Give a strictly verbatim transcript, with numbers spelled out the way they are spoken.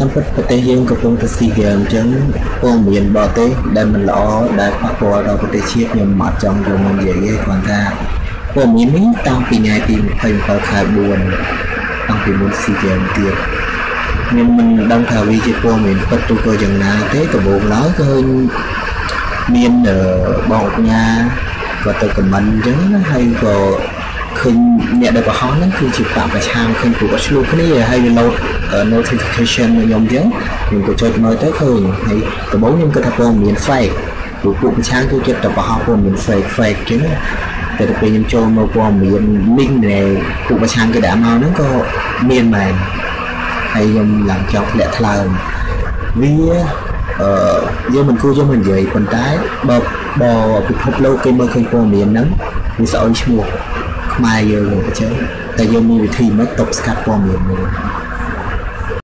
ពិតប្រទេសយើងកំពុងតែស៊ីហ្គេមអញ្ចឹងព័ត៌មានបរទេសដែលមិនល្អដែលប៉ះពាល់ដល់ប្រទេសជាតិខ្ញុំអត់ចង់យកមកនិយាយទេគ្រាន់តែព័ត៌មាននេះតាំងពីថ្ងៃទីยี่สิบเจ็ดខែสี่តាំងពីមុនស៊ីហ្គេមទៀតខ្ញុំមិនដឹងថាវាជាព័ត៌មានពិតឬក៏យ៉ាងណាទេដំបូងឡើយគឺឃើញមានបងអញ្ញាក៏ទៅខមមិនអញ្ចឹងហើយក៏ឃើញអ្នកដែលបង្ហោះហ្នឹងគឺជាបកប្រឆាំងឃើញពួកគាត់ឆ្លោះគ្នាហើយវា note notification ខ្ញុំអញ្ចឹងខ្ញុំក៏ចុចមើលទៅឃើញហើយដំបូងខ្ញុំគិតថាព័ត៌មាន fake ពួកពួកប្រឆាំងគឺចិត្តតែបង្ហោះព័ត៌មាន fake fake អញ្ចឹងតែទៅពេលខ្ញុំចូលមើលព័ត៌មាន link ដែលពួកប្រឆាំងគេដាក់មកហ្នឹងក៏មានមែនហើយខ្ញុំឡើងចង់ធ្លាក់ថ្លើមវាអឺយើងមិនគួរយកមកនិយាយប៉ុន្តែបើបើពិភពលោកគេមើលឃើញព័ត៌មានហ្នឹងវាស្អុយឈ្មោះខ្មែរយើងអញ្ចឹងតែយើងមានវិធីមិនទប់ស្កាត់ព័ត៌មាននេះ